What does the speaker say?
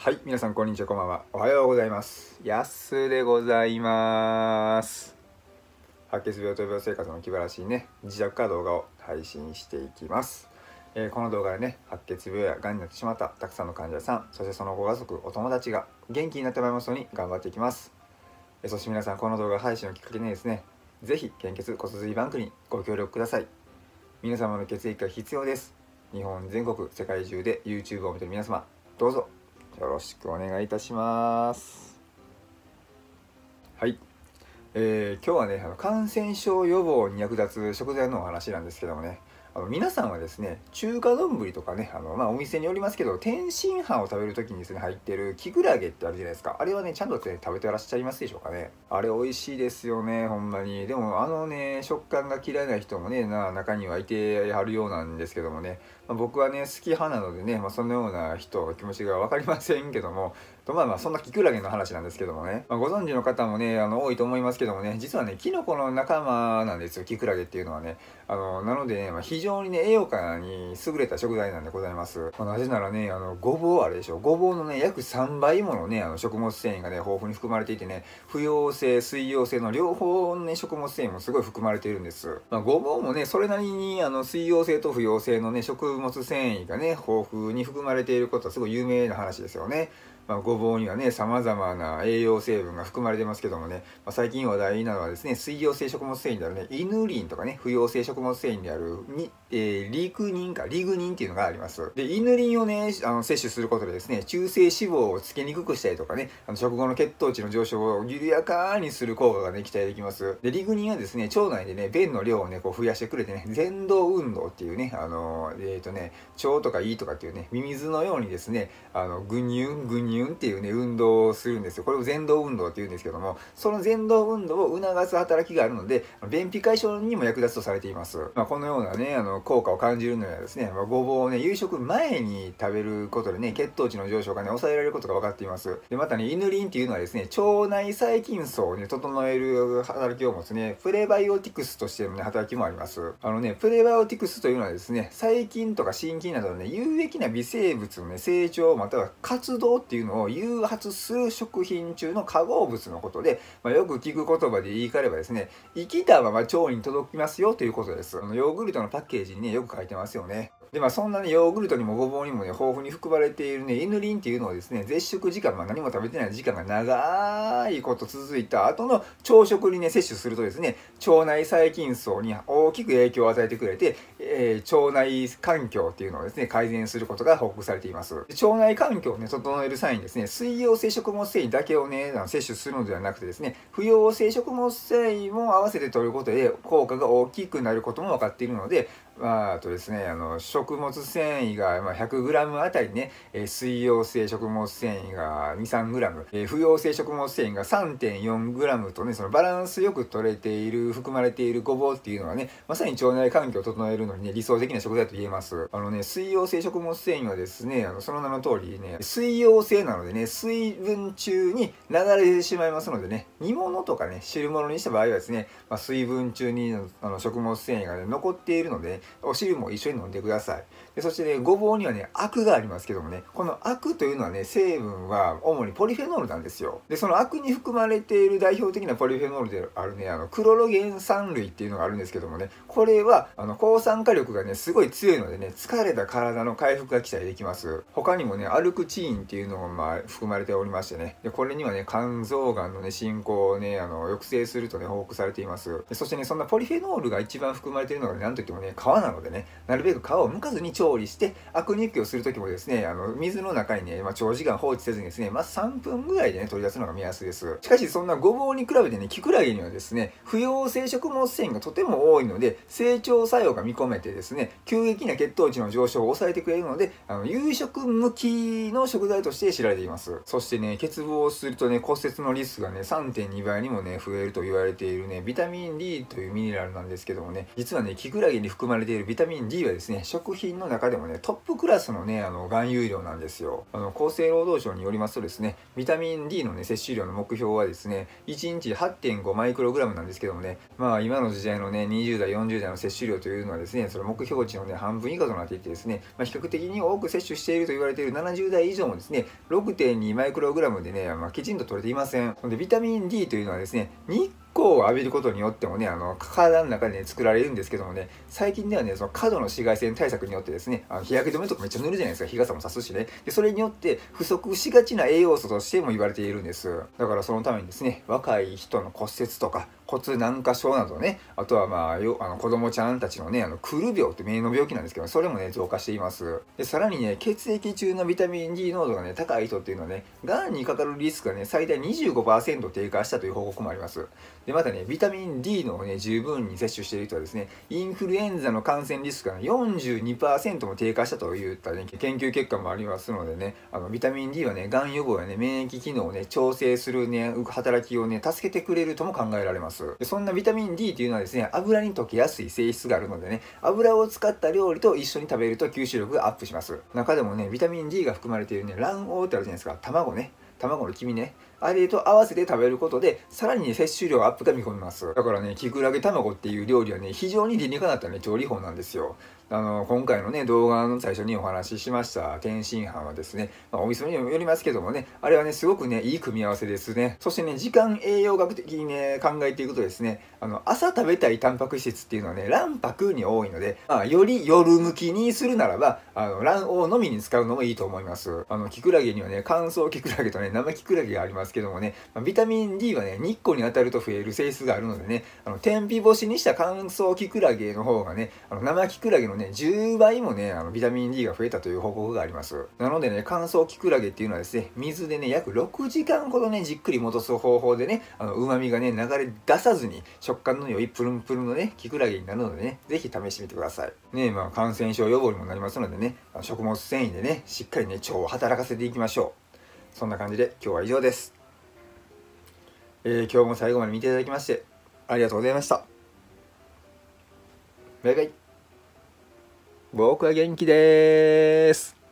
はい、皆さんこんにちは、こんばんは。おはようございます。やすでございます。白血病と病生活の気晴らしいね、自宅から動画を配信していきます。この動画でね、白血病や癌になってしまったたくさんの患者さん、そしてそのご家族、お友達が元気になってもらいますように頑張っていきます。そして皆さん、この動画配信をきっかけにですね、ぜひ献血骨髄バンクにご協力ください。皆様の血液が必要です。日本全国、世界中で YouTube を見ている皆様、どうぞよろしくお願いいたします。はい、今日はね、感染症予防に役立つ食材のお話なんですけどもね、皆さんはですね、中華丼とかね、お店によりますけど、天津飯を食べる時にですね、入ってるキクラゲってあるじゃないですか。あれはね、ちゃんとね、食べてらっしゃいますでしょうかね。あれ美味しいですよね、ほんまに。でも食感が嫌いな人もね、中にはいてはるようなんですけどもね、僕はね、好き派なのでね、そのような人の気持ちが分かりませんけども、そんなキクラゲの話なんですけどもね、ご存知の方もね、多いと思いますけどもね、実はね、キノコの仲間なんですよ、キクラゲっていうのはね。なのでね、非常にね、栄養価に優れた食材なんでございます。なぜならね、ごぼうあれでしょ、ごぼうのね、約3倍ものね、食物繊維がね、豊富に含まれていてね、不溶性、水溶性の両方のね、食物繊維もすごい含まれているんです。ごぼうもね、それなりに水溶性と不溶性のね、食物繊維がね、豊富に含まれていることはすごい有名な話ですよね。ごぼうにはね、様々な栄養成分が含まれてますけどもね、最近話題なのはですね、水溶性食物繊維であるね、イヌリンとかね、不溶性食物繊維であるリグニンっていうのがあります。で、イヌリンをね、摂取することでですね、中性脂肪をつけにくくしたりとかね、食後の血糖値の上昇を緩やかにする効果がね、期待できます。で、リグニンはですね、腸内でね、便の量をね、こう増やしてくれてね、蠕動運動っていうね、腸とか胃とかっていうね、ミミズのようにですね、グニュングニュンっていうね、運動をするんですよ。これを蠕動運動っていうんですけども、その蠕動運動を促す働きがあるので、便秘解消にも役立つとされています。このようなね、効果を感じるのはですね、ごぼうをね、夕食前に食べることでね、血糖値の上昇がね、抑えられることが分かっています。で、またね、イヌリンっていうのはですね、腸内細菌層をね、整える働きを持つね、プレバイオティクスとしてのね、働きもあります。プレバイオティクスというのはですね、細菌とか真菌などのね、有益な微生物のね、成長または活動っていうのを誘発する食品中の化合物のことで、よく聞く言葉で言い換えればですね、生きたまま腸に届きますよということです。ヨーグルトのパッケージにね、よく書いてますよね。で、そんなね、ヨーグルトにもごぼうにもね、豊富に含まれているね、イヌリンっていうのはですね、絶食時間、何も食べてない時間が長いこと続いた後の朝食にね、摂取するとですね、腸内細菌層に大きく影響を与えてくれて、腸内環境っていうのをですね、改善することが報告されています。腸内環境をね、整える際にですね、水溶性食物繊維だけをね、摂取するのではなくてですね、不溶性食物繊維も合わせて摂ることで効果が大きくなることも分かっているので、あとですね、食物繊維が 100g あたりね、水溶性食物繊維が 2,3g、不溶性食物繊維が 3.4g とね、そのバランスよく取れている、含まれているごぼうっていうのはね、まさに腸内環境を整えるのにね、理想的な食材と言えます。水溶性食物繊維はですね、その名の通りね、水溶性なのでね、水分中に流れてしまいますのでね、煮物とかね、汁物にした場合はですね、水分中に食物繊維が、ね、残っているので、お汁も一緒に飲んでください。で、そしてね、ごぼうにはね、アクがありますけどもね、このアクというのはね、成分は主にポリフェノールなんですよ。で、そのアクに含まれている代表的なポリフェノールであるね、クロロゲン酸類っていうのがあるんですけどもね、これは、抗酸化力がね、すごい強いのでね、疲れた体の回復が期待できます。他にもね、アルクチーンっていうのが含まれておりましてね、で、これにはね、肝臓がんのね、進行をね、抑制するとね、報告されています。で、そしてね、そんなポリフェノールが一番含まれているのが、ね、なんといってもね、皮なのでね、なるべく皮を剥かずに調理して、アク抜きをするときもですね、水の中にね、長時間放置せずにですね、3分ぐらいでね、取り出すのが目安です。しかし、そんなごぼうに比べてね、キクラゲにはですね、不溶性食物繊維がとても多いので、成長作用が見込めてですね、急激な血糖値の上昇を抑えてくれるので、夕食向きの食材として知られています。そしてね、欠乏するとね、骨折のリスクがね、3.2 倍にもね、増えると言われているね、ビタミン D というミネラルなんですけどもね、実はね、キクラゲに含まれているビタミン D はですね、食品の中でもね、トップクラスのね、含有量なんですよ。厚生労働省によりますとですね、ビタミン D のね、摂取量の目標はですね、1日 8.5 マイクログラムなんですけどもね、今の時代のね、20代、40代の摂取量というのはですね、 その目標値のね、半分以下となっていてですね、比較的に多く摂取していると言われている70代以上もですね、6.2マイクログラムでね、きちんと取れていません。で、ビタミン D というのはですね、日光を浴びることによってもね、体の中でね、作られるんですけどもね、最近ではね、その過度の紫外線対策によってですね、日焼け止めとかめっちゃ塗るじゃないですか、日傘も差すしね。で、それによって不足しがちな栄養素としても言われているんです。だからそのためにですね、若い人の骨折とか、骨軟化症などね、あとは子供ちゃんたちのね、クル病って目の病気なんですけど、それもね、増加しています。で、さらにね、血液中のビタミン D 濃度がね、高い人っていうのはね、がんにかかるリスクがね、最大 25% 低下したという報告もあります。で、またね、ビタミン D のね、十分に摂取している人はですね、インフルエンザの感染リスクが、ね、42% も低下したといったね、研究結果もありますのでね、ビタミン D はね、がん予防やね、免疫機能をね、調整するね、働きをね、助けてくれるとも考えられます。で、そんなビタミン D というのはですね、油に溶けやすい性質があるのでね、油を使った料理と一緒に食べると吸収力がアップします。中でもね、ビタミン D が含まれているね、卵黄ってあるじゃないですか、卵ね。卵の黄身ね。あれと合わせて食べることで、さらにね、摂取量アップが見込めます。だからね、キクラゲ卵っていう料理はね、非常に理にかなったね、調理法なんですよ。今回のね、動画の最初にお話ししました天津飯はですね、お店にもよりますけどもね、あれはね、すごくね、いい組み合わせですね。そしてね、時間栄養学的にね、考えていくとですね、朝食べたいタンパク質っていうのはね、卵白に多いので、より夜向きにするならば、卵黄のみに使うのもいいと思います。キクラゲにはね、乾燥キクラゲとね、生キクラゲがありますけどもね、ビタミン D はね、日光に当たると増える性質があるのでね、天日干しにした乾燥キクラゲの方がね、生キクラゲのね、10倍もね、ビタミン D が増えたという報告があります。なのでね、乾燥キクラゲっていうのはですね、水でね、約6時間ほどね、じっくり戻す方法でね、旨味がね、流れ出さずに、食感の良いプルンプルンのね、キクラゲになるのでね、ぜひ試してみてください。ね、感染症予防にもなりますのでね、食物繊維でね、しっかりね、腸を働かせていきましょう。そんな感じで今日は以上です。今日も最後まで見ていただきましてありがとうございました。バイバイ。僕は元気です。